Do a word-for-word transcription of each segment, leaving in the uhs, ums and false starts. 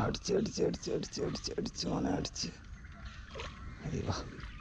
അടിച്ച് അടിച്ച് അടിച്ച് അടിച്ച് അടിച്ച് അടിച്ച് മോനെ അടിച്ച് അയ്യോ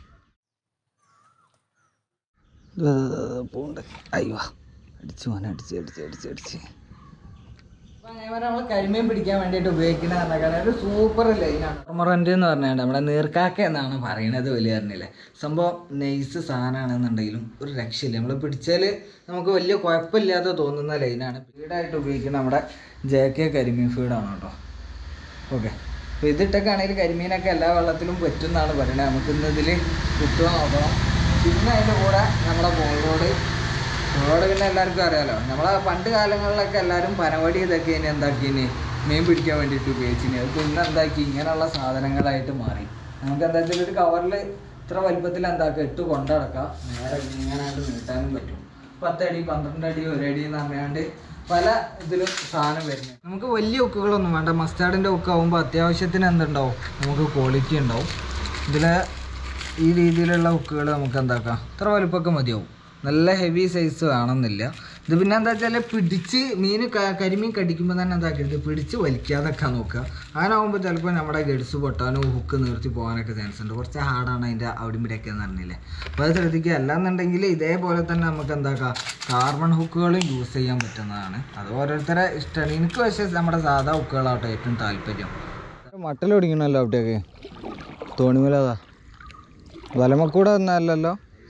പോണ്ട് അയ്യോ അടിച്ച് മോനെ അടിച്ച് അടിച്ച് അടിച്ച് അടിച്ച് നമ്മൾ കരിമീൻ പിടിക്കാൻ വേണ്ടിയിട്ട് ഉപയോഗിക്കുന്ന പറഞ്ഞാൽ ഒരു സൂപ്പർ ലൈനാണ്. കൊമറൻ്റ് എന്ന് പറഞ്ഞാൽ നമ്മുടെ നീർക്കാക്ക എന്നാണ് പറയണത്. വലിയ പറഞ്ഞില്ലേ സംഭവം നൈസ് സാധനമാണെന്നുണ്ടെങ്കിലും ഒരു രക്ഷയില്ല. നമ്മൾ പിടിച്ചാൽ നമുക്ക് വലിയ കുഴപ്പമില്ലാതെ തോന്നുന്ന ലൈനാണ്. ഫീഡായിട്ട് ഉപയോഗിക്കുന്ന നമ്മുടെ ജെ കെ കരിമീൻ ഫീഡാണ് കേട്ടോ. ഓക്കെ, അപ്പോൾ ഇതിട്ടൊക്കെ ആണെങ്കിൽ കരിമീനൊക്കെ എല്ലാ വെള്ളത്തിലും പറ്റുമെന്നാണ് പറയുന്നത്. നമുക്ക് ഇന്ന് ഇതിൽ കിട്ടുക നോക്കണം. പിന്നെ അതിൻ്റെ കൂടെ നമ്മുടെ ബോളോട് ബോളോട് പിന്നെ എല്ലാവർക്കും അറിയാമല്ലോ, നമ്മളെ പണ്ട് കാലങ്ങളിലൊക്കെ എല്ലാവരും പനവടി ഇതൊക്കെ ഇനി എന്താക്കിനി മീൻ പിടിക്കാൻ വേണ്ടിയിട്ട് ഉപയോഗിച്ചിന്. അത് പിന്നെ എന്താക്കി ഇങ്ങനെയുള്ള സാധനങ്ങളായിട്ട് മാറി. നമുക്ക് എന്താ വെച്ചാൽ ഒരു കവറിൽ ഇത്ര വലുപ്പത്തിൽ എന്താക്കുക ഇട്ട് കൊണ്ടടക്കാം, നേരെ ഇങ്ങനെയായിട്ട് നീട്ടാനും പറ്റും. പത്തടി പന്ത്രണ്ട് അടി ഒരടി എന്ന് പറഞ്ഞാണ്ട് പല ഇതിലും സാധനം വരുന്നത്. നമുക്ക് വലിയ ഉക്കുകളൊന്നും വേണ്ട. മസ്റ്റാർഡിൻ്റെ ഉക്കാവുമ്പോൾ അത്യാവശ്യത്തിന് എന്തുണ്ടാവും, നമുക്ക് ക്വാളിറ്റി ഉണ്ടാവും. ഇതിൽ ഈ രീതിയിലുള്ള ഉക്കുകൾ നമുക്ക് എന്താക്കാം ഇത്ര വലുപ്പമൊക്കെ മതിയാവും. നല്ല ഹെവി സൈസ് വേണമെന്നില്ല. ഇത് പിന്നെ എന്താ വെച്ചാൽ പിടിച്ച് മീൻ കരിമീൻ കടിക്കുമ്പോൾ തന്നെ എന്താക്കരുത്, പിടിച്ച് വലിക്കാതൊക്കെ നോക്കുക. അങ്ങനെ ആകുമ്പോൾ ചിലപ്പോൾ നമ്മുടെ ഗഡ്സ് പൊട്ടാനോ ഹുക്ക് നിർത്തി പോകാനൊക്കെ ചാൻസ് ഉണ്ട്. കുറച്ച് ഹാർഡാണ് അതിൻ്റെ അവിടെ ഇവിടെയൊക്കെ എന്ന് പറഞ്ഞില്ലേ. അപ്പോൾ അത് ശ്രദ്ധിക്കുക. അല്ലാന്നുണ്ടെങ്കിൽ ഇതേപോലെ തന്നെ നമുക്ക് എന്താക്കാം കാർബൺ ഹുക്കുകളും യൂസ് ചെയ്യാൻ പറ്റുന്നതാണ്. അത് ഓരോരുത്തരെ ഇഷ്ടമാണ്. എനിക്ക് പക്ഷേ നമ്മുടെ സാധാ ഹുക്കുകളാട്ടോ ഏറ്റവും താല്പര്യം. മട്ടൽ പിടിക്കണമല്ലോ അവിടെയൊക്കെ തോണിമേലതാ വലമക്കൂടെ ഒന്നല്ലല്ലോ.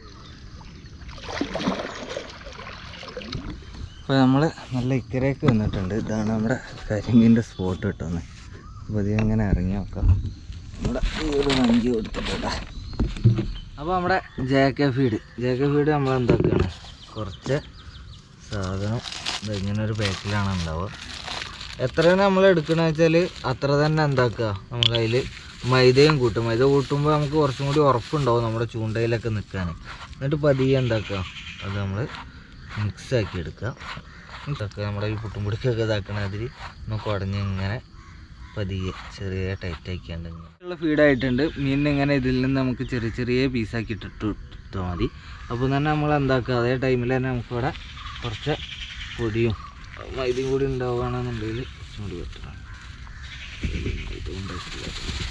അപ്പോൾ നമ്മൾ നല്ല ഇക്കരയ്ക്ക് വന്നിട്ടുണ്ട്. ഇതാണ് നമ്മുടെ കരിമീൻ്റെ സ്പോട്ട് കിട്ടുന്നത്. അപ്പോൾ ഇത് എങ്ങനെ ഇറങ്ങി നോക്കാം. നമ്മുടെ ഈ ഒരു വഞ്ചി കൊടുത്തിട്ടുണ്ട്. അപ്പോൾ നമ്മുടെ J K feed J K feed നമ്മൾ എന്താക്കുകയാണ്, കുറച്ച് സാധനം ഇങ്ങനെ ഒരു പാക്കിലാണ് ഉണ്ടാവുക. എത്രയാണ് നമ്മൾ എടുക്കണമെന്ന് വെച്ചാൽ അത്ര തന്നെ എന്താക്കുക നമുക്ക് അതിൽ മൈദയും കൂട്ടും. മൈദ കൂട്ടുമ്പോൾ നമുക്ക് കുറച്ചും കൂടി ഉറപ്പുണ്ടാവും നമ്മുടെ ചൂണ്ടയിലൊക്കെ നിൽക്കാൻ. എന്നിട്ട് പതിയെ എന്താക്കുക അത് നമ്മൾ മിക്സാക്കി എടുക്കുക. ഇതൊക്കെ നമ്മുടെ ഈ പുട്ടുംപൊടിക്കൊക്കെ ഇതാക്കണ അതിൽ നമുക്ക് ഉടഞ്ഞ് ഇങ്ങനെ പതിയെ ചെറിയ ടൈറ്റാക്കിയാണ്ട് ഉള്ള ഫീഡായിട്ടുണ്ട്. മീനിന് ഇങ്ങനെ ഇതിൽ നിന്ന് നമുക്ക് ചെറിയ ചെറിയ പീസാക്കി ഇട്ടിട്ട് ഇട്ടാൽ മതി. അപ്പോൾ തന്നെ നമ്മൾ എന്താക്കുക അതേ ടൈമിൽ തന്നെ നമുക്കിവിടെ കുറച്ച് പൊടിയും മൈദയും കൂടി ഉണ്ടാവുകയാണെന്നുണ്ടെങ്കിൽ കുറച്ചും കൂടി പറ്റണം. ഇതുകൊണ്ടായിട്ടില്ല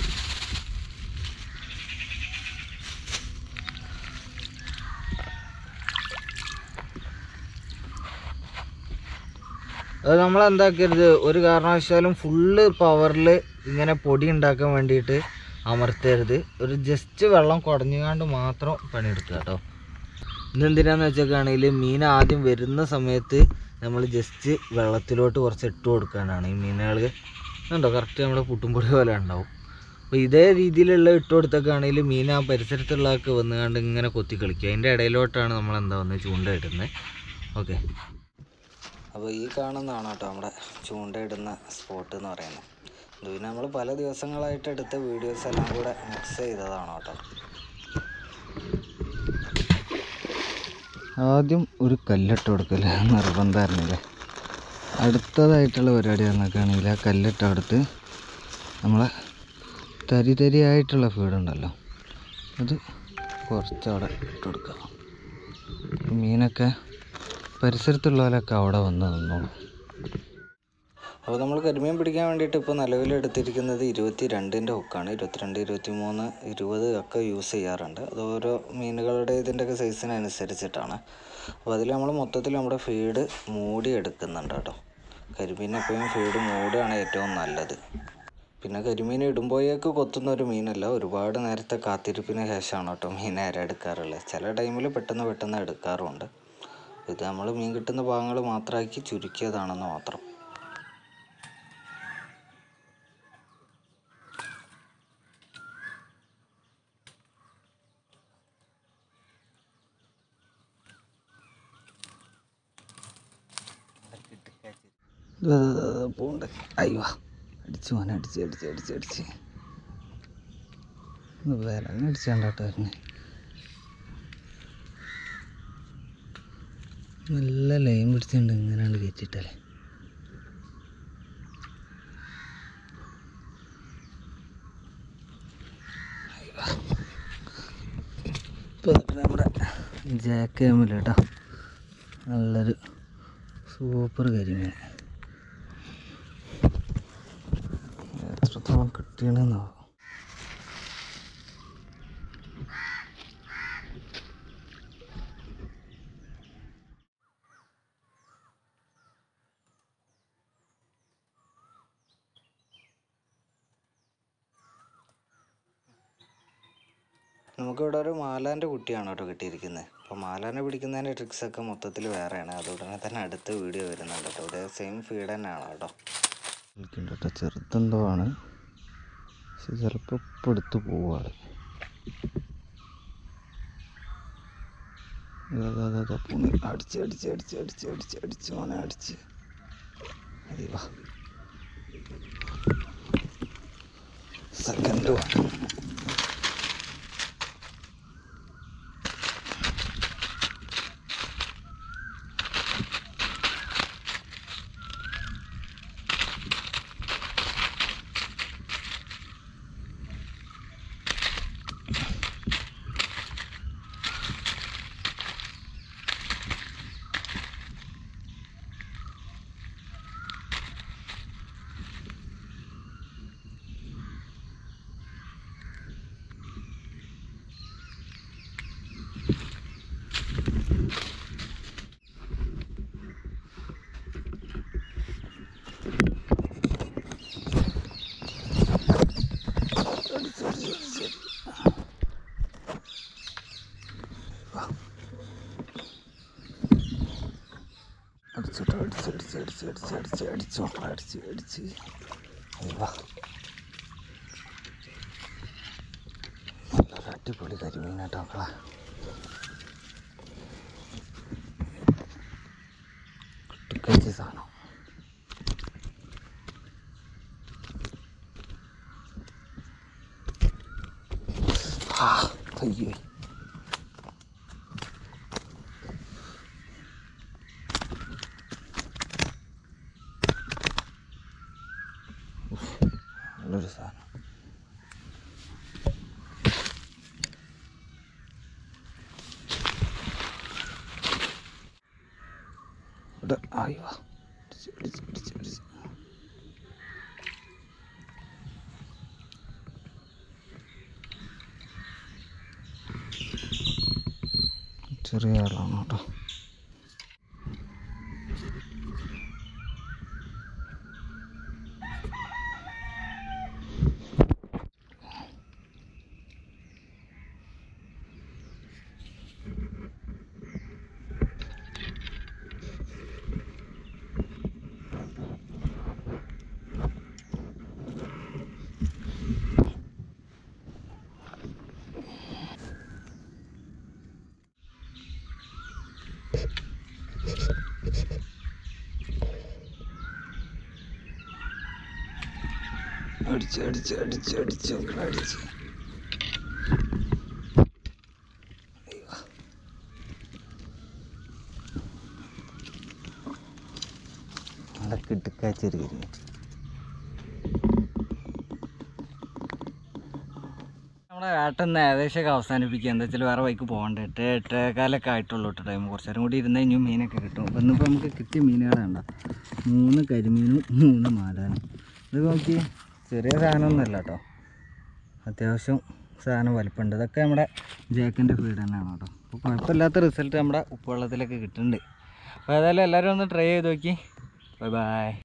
അത് നമ്മളെന്താക്കരുത്, ഒരു കാരണവശാലും ഫുള്ള് പവറിൽ ഇങ്ങനെ പൊടി ഉണ്ടാക്കാൻ വേണ്ടിയിട്ട് അമർത്തരുത്. ഒരു ജസ്റ്റ് വെള്ളം കുടഞ്ഞുകൊണ്ട് മാത്രം പണിയെടുക്കുക കേട്ടോ. ഇതെന്തിനാന്ന് വെച്ചൊക്കെയാണെങ്കിൽ മീൻ ആദ്യം വരുന്ന സമയത്ത് നമ്മൾ ജസ്റ്റ് വെള്ളത്തിലോട്ട് കുറച്ച് ഇട്ട് കൊടുക്കാനാണ്. ഈ മീനുകൾ ഉണ്ടോ കറക്റ്റ് നമ്മുടെ പുട്ടുംപൊടി പോലെ ഉണ്ടാവും. അപ്പോൾ ഇതേ രീതിയിലുള്ള ഇട്ട് കൊടുത്തൊക്കെ ആണെങ്കിൽ മീൻ ആ പരിസരത്തുള്ളതൊക്കെ വന്നുകൊണ്ട് ഇങ്ങനെ കൊത്തി കളിക്കുക. അതിൻ്റെ ഇടയിലോട്ടാണ് നമ്മൾ എന്താ വന്ന് ചൂണ്ട ഇടുന്നത്. ഓക്കെ, അപ്പോൾ ഈ കാണുന്നതാണ് കേട്ടോ നമ്മുടെ ചൂണ്ടയിടുന്ന സ്പോട്ട് എന്ന് പറയുന്നത്. ഇത് പിന്നെ നമ്മൾ പല ദിവസങ്ങളായിട്ട് എടുത്ത വീഡിയോസ് എല്ലാം കൂടെ മിക്സ് ചെയ്തതാണ് കേട്ടോ. ആദ്യം ഒരു കല്ലിട്ട് കൊടുക്കൽ നിർബന്ധമായിരുന്നില്ലേ. അടുത്തതായിട്ടുള്ള പരിപാടി എന്നൊക്കെയാണെങ്കിൽ ആ കല്ലിട്ട് അടുത്ത് നമ്മളെ തരി തരിയായിട്ടുള്ള ഫീഡുണ്ടല്ലോ അത് കുറച്ചവിടെ ഇട്ട് കൊടുക്കുക. മീനൊക്കെ പരിസരത്തുള്ളവരൊക്കെ അവിടെ വന്ന് നിന്നോളൂ. അപ്പോൾ നമ്മൾ കരിമീൻ പിടിക്കാൻ വേണ്ടിയിട്ട് ഇപ്പോൾ നിലവിലെടുത്തിരിക്കുന്നത് ഇരുപത്തി രണ്ടിൻ്റെ ഹുക്കാണ്. ഇരുപത്തിരണ്ട് ഇരുപത്തി മൂന്ന് ഇരുപത് ഒക്കെ യൂസ് ചെയ്യാറുണ്ട്. അത് ഓരോ മീനുകളുടെ ഇതിൻ്റെയൊക്കെ സൈസിനനുസരിച്ചിട്ടാണ്. അപ്പോൾ അതിൽ നമ്മൾ മൊത്തത്തിൽ നമ്മുടെ ഫീഡ് മൂടി എടുക്കുന്നുണ്ട് കേട്ടോ. കരിമീൻ എപ്പോഴും ഫീഡ് മൂടുകയാണ് ഏറ്റവും നല്ലത്. പിന്നെ കരിമീൻ ഇടുമ്പോഴേക്ക് കൊത്തുന്ന ഒരു മീനല്ല, ഒരുപാട് നേരത്തെ കാത്തിരിപ്പിന് ശേഷമാണ് കേട്ടോ മീൻ എടുക്കാറുള്ളത്. ചില ടൈമിൽ പെട്ടെന്ന് പെട്ടെന്ന് എടുക്കാറുമുണ്ട്. ഇത് നമ്മൾ മീൻ കിട്ടുന്ന ഭാഗങ്ങൾ മാത്രമാക്കി ചുരുക്കിയതാണെന്ന് മാത്രം. പോണ്ട് അയ്യോ അടിച്ച് മോനെ അടിച്ച് അടിച്ച് അടിച്ച് അടിച്ച് വിലങ്ങ് അടിച്ചാണ്ടാട്ടോ വരുന്നേ. നല്ല ലൈൻ പിടിച്ചുണ്ട് ഇങ്ങനെയാണ് കയറ്റിട്ടല്ലേ. ഇപ്പോൾ നമ്മുടെ ജാക്കമില്ല കേട്ടോ, നല്ലൊരു സൂപ്പർ കരിമീൻ. എത്ര കിട്ടിയണെന്നോ. നമുക്കിവിടെ ഒരു മാലാൻ്റെ കുട്ടിയാണ് കേട്ടോ കിട്ടിയിരിക്കുന്നത്. അപ്പോൾ മാലാനെ പിടിക്കുന്നതിൻ്റെ ട്രിക്സൊക്കെ മൊത്തത്തിൽ വേറെയാണ്. അതുടനെ തന്നെ അടുത്ത വീഡിയോ വരുന്നുണ്ട് കേട്ടോ. ഇതേ സെയിം ഫീഡ് തന്നെയാണ് കേട്ടോ. വിളിക്കുന്നുണ്ട് കേട്ടോ. ചെറുതെന്തോ ആണ്, പക്ഷെ ചിലപ്പോൾ ഇപ്പം എടുത്ത് പോവാണ്. അടിച്ച് അടിച്ച് അടിച്ച് അടിച്ച് അടിച്ച് അടിച്ച് മോനെ അടിച്ച് അയ്യോ സെക്കൻഡ് വൺ. അടിച്ചിട്ട് അടിച്ച് അടിച്ച് അടിച്ച് അടിച്ച് അടിച്ച് അടിച്ച് മക്കളെ അടിച്ച് അടിച്ച് അയ്യോ നല്ലൊരു അടിപൊളി കരിമീനാട്ടോ മക്കളെ. കിട്ടിക്കഴിച്ച സാധനം. ആ അയ്യോ നല്ലൊരു സാധനം. ഇവിടെ അയ്യോ അടിച്ച് അടിച്ച് അടിച്ച് ചെറിയ ആളാണ് കേട്ടോ. അടിച്ച് അടിച്ച് അടിച്ച് അടിച്ച് അടിച്ച് അതൊക്കെ ഇട്ടുക്കാച്ചൊരു കരിഞ്ഞിട്ട് നമ്മുടെ വേട്ടന്ന് ഏകദേശമൊക്കെ അവസാനിപ്പിക്കുക. എന്താ വെച്ചാൽ വേറെ വഴിക്ക് പോകണ്ട. എട്ട് എട്ടേകാലൊക്കെ ആയിട്ടുള്ളൂ കേട്ടോ ടൈം. കുറച്ച് നേരം കൂടി ഇരുന്ന് കഴിഞ്ഞാൽ മീനൊക്കെ കിട്ടും. അപ്പം ഇന്നിപ്പോൾ നമുക്ക് കിട്ടിയ മീനുകളാണ്ട മൂന്ന് കരിമീനും മൂന്ന് മാലാനും. ഇത് നോക്കി ചെറിയ സാധനമൊന്നുമല്ല കേട്ടോ, അത്യാവശ്യം സാധനം വലിപ്പമുണ്ട്. ഇതൊക്കെ നമ്മുടെ ജേക്കിൻ്റെ ഫീഡ് തന്നെയാണ് കേട്ടോ. അപ്പോൾ കുഴപ്പമില്ലാത്ത റിസൾട്ട് നമ്മുടെ ഉപ്പുവെള്ളത്തിലൊക്കെ കിട്ടുന്നുണ്ട്. അപ്പോൾ ഏതായാലും എല്ലാവരും ഒന്ന് ട്രൈ ചെയ്ത് നോക്കി. Bye by.